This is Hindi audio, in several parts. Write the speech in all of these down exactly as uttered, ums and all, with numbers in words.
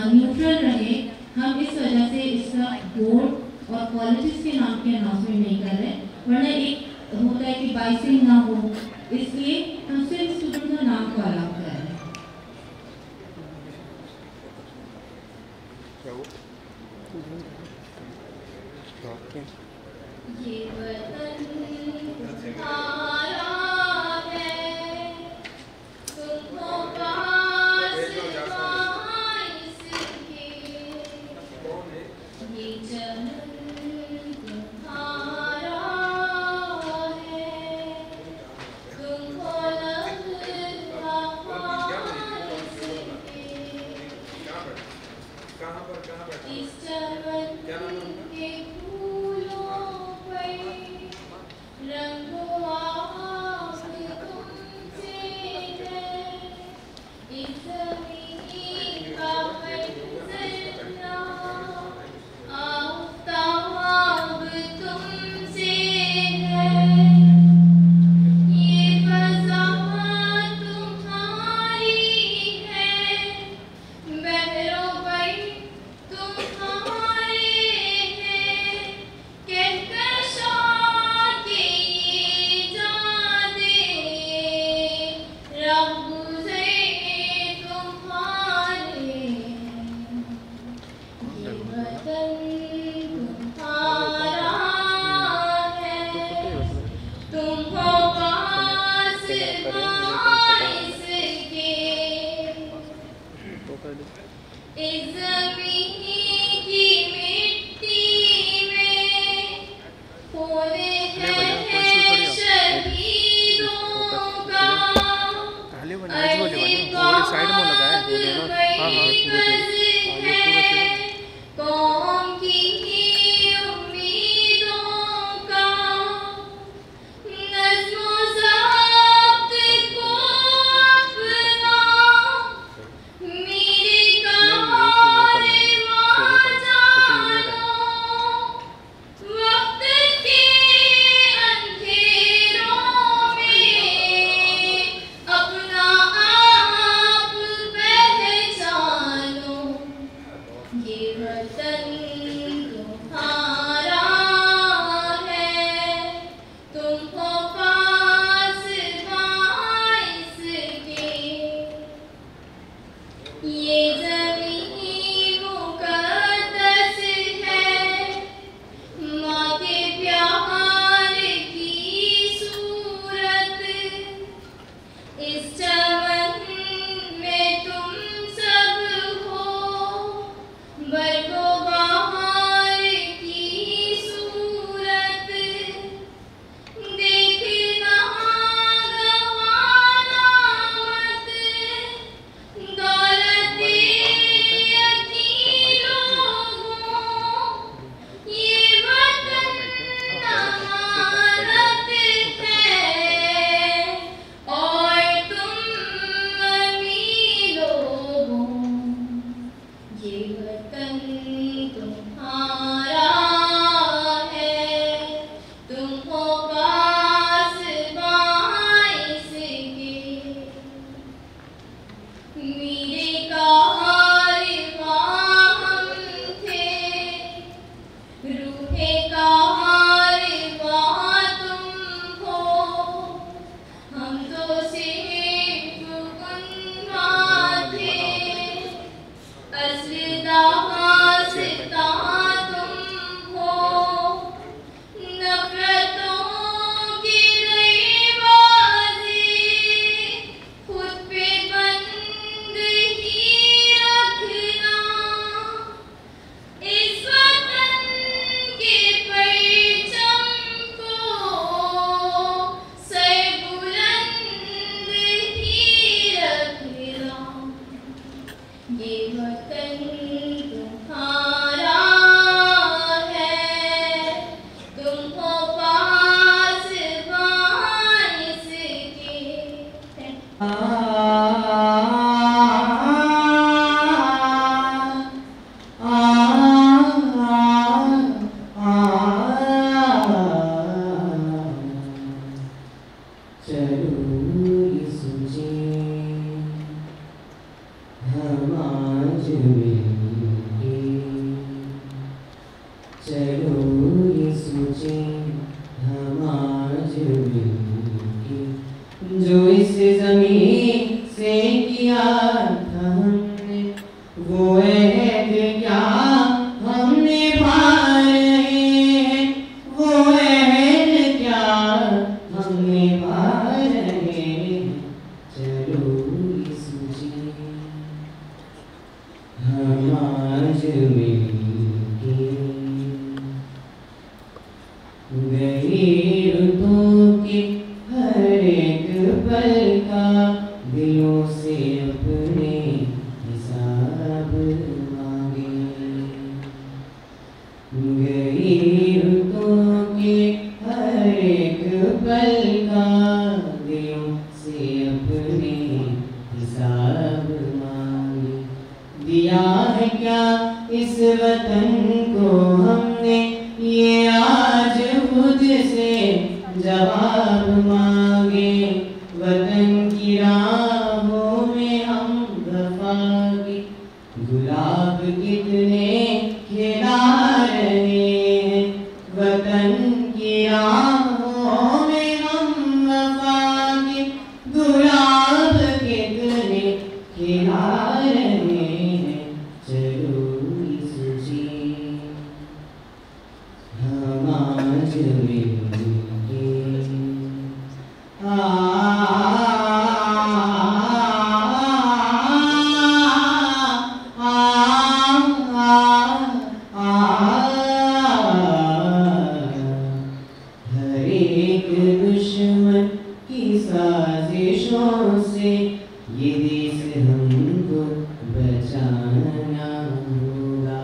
न्यूट्रल रहे। हम इस वजह से इसका बोर्ड और कॉलेजेस के नाम के अनाउंसमेंट नहीं कर रहे, वरना एक होता है कि बाइसिंग ना हो, इसलिए हम सिर्फ स्टूडेंट का नाम को अलाउ कर रहे हैं। ये वतन हमारा है, तुमको पास इसके, ये चमन तुम्हारा है, तुमको लगता इसके, इस चमन के फूलों पर रंगो आप तुमसे है, इस ज़मीं का मंज़रना आफ़ताब तुमसे है, ये फ़ज़ा तुम्हारी है, बहरों पर तुम्हारे हैं, कहकशां के ये जादे राहगुज़र तुम्हारे हैं, ये वतन तुम्हारा है, तुम हो पास इसके, इस ज़मीं की मिट्टी में होने हैं शहीदों का कौम की उम्मीदों का नज़्म ज़ब्त को अपना मेरे कारवां जानो, वक्त के अंधेरों में अपना आप पहचानो, ये वतन तुम्हारा है, तुम हो पास इसके, ये ज़मीं मुक़द्दस है, माँ के प्यार की सूरत, इस चमन में तुम सब हो, बरगो बहार की सूरत, देखना गवाना मत, दौलत यतीम लोगों, ये वतन अमानत है, और तुम अमीर लोगों, ये वतन तुम्हारा है, तुम हो पास इसके, मेरे कारवां हम थे, रूहे कारवां तुम हो, हम तो सिर्फ गुनगां थे, अस्ल दास्तां तुम हो, नफ़रतों के दरवाज़े खुद पे बंद ही रखना, इस वतन के परचम को सर बुलंद ही रखना, ये वतन तुम्हारा है, तुम हो पास इसके। चलो सुझे हम आज भी जो इस ज़मीन से किया था हमने, वो अहद क्या हम निभा रहे हैं, वो अहद क्या हम निभा रहे हैं। चलो सूझे हम आज मिलके, गई रुतों के हर एक पल का दिलों से अपने हिसाब मांगे। गई रुतों के हर एक पल का दिलों से अपने हिसाब मांगे। दिया है क्या इस वतन को हमने, ये आज खुद से जवाब मांगे। वतन की राहों में हम वफा के गुलाब कितने खिला रहे हैं। वतन की राहों में हम वफा के गुलाब कितने खिला रहे हैं। चलो सूझे हम आज मिलके, आ हर एक दुश्मन की साजिशों से ये देश हमको बचाना होगा।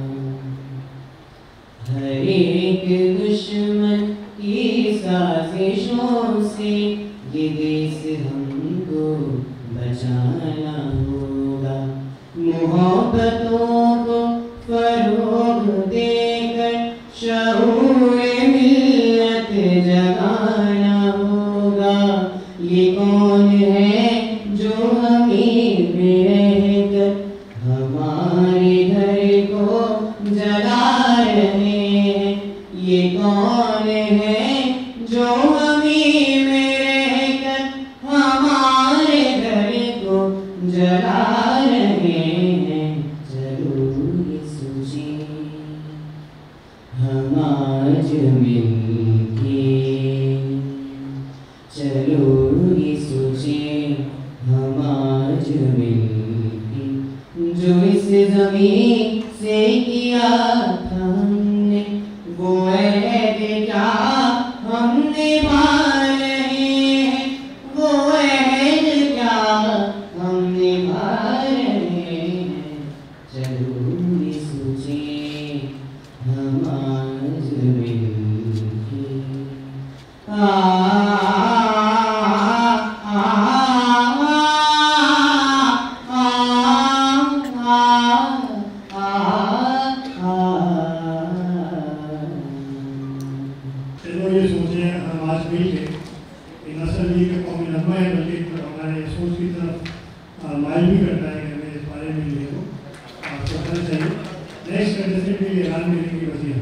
हर एक दुश्मन की साजिशों से ये देश हमको बचाना होगा। मोहब्बतों को फरोग देकर शऊर मिल्लत जगाना होगा। ये कौन है जो हमीर में रहकर हमारे घर को जला रहे हैं। ये कौन है जो हमीर में रहकर हमारे घर को जला रहे हैं। चलो ये सूझे हम आज मिलके, चलो ये सूझे हम आज मिलके। जो इस ज़मीन से किया था हमने, वो अहद क्या हम निभा रहे हैं। वो अहद क्या हम निभा रहे हैं। चलो ये सूझे हम आज मिलके, आ चलो ये सोचे हम आज मिल के इन असल ये का कौमी नगमा है, बल्कि हमारे सोच की तरफ माइल भी करता है कि हमें इस बारे में लिए को सोचना चाहिए। नेक्स्ट कंटेस्टेंट के लिए ऐलान करेंगे वजीर।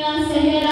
सहरा